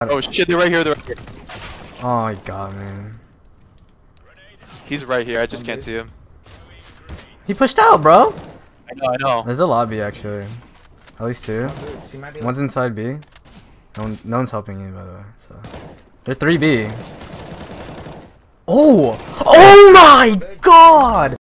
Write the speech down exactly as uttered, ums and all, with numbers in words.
Oh shit, they're right here, they're right here. Oh my god, man. He's right here, I just can't see him. He pushed out, bro. I know, I know. There's a lobby actually. At least two. One's inside B. No, one, no one's helping you, by the way. So they're three B. Oh! Oh my god!